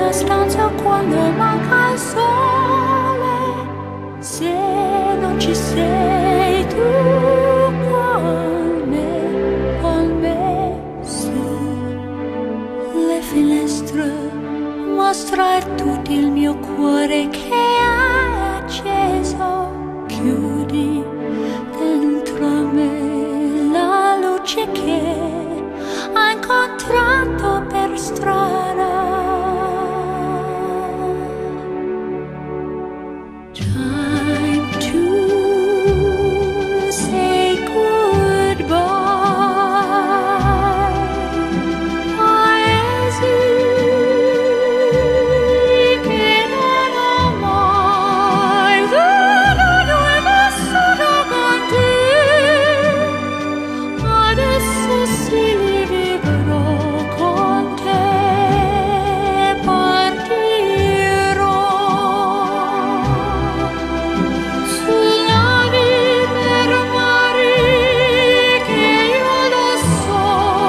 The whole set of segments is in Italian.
una stanza quando manca il sole, se non ci sei tu con me, su le finestre mostrar tutto il mio cuore che hai acceso, chiudi dentro me la luce che hai incontrato per strada. Time to say goodbye. Paesi che non ho mai veduto e vissuto con te. Adesso sì li vivrò con te. Partirò su navi per mari che io lo so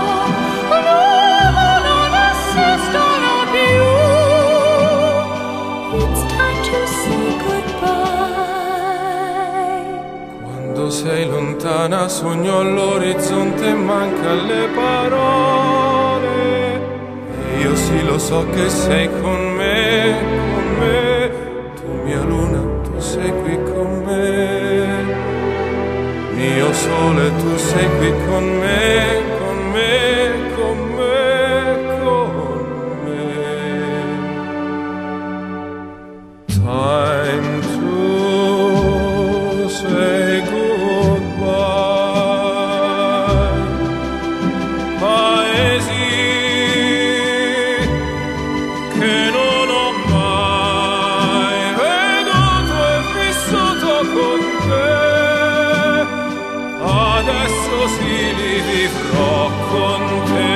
non esistono più. It's time to say goodbye. Quando sei lontana sogno all'orizzonte e manca le parole. E io sì lo so che sei con me, tu mia luna, tu sei qui con me. Mio sole, tu sei qui con me, con me, con me, con me. Time to say goodbye. Paesi che non ho mai veduto e vissuto con te. Adesso sì li vivrò con te.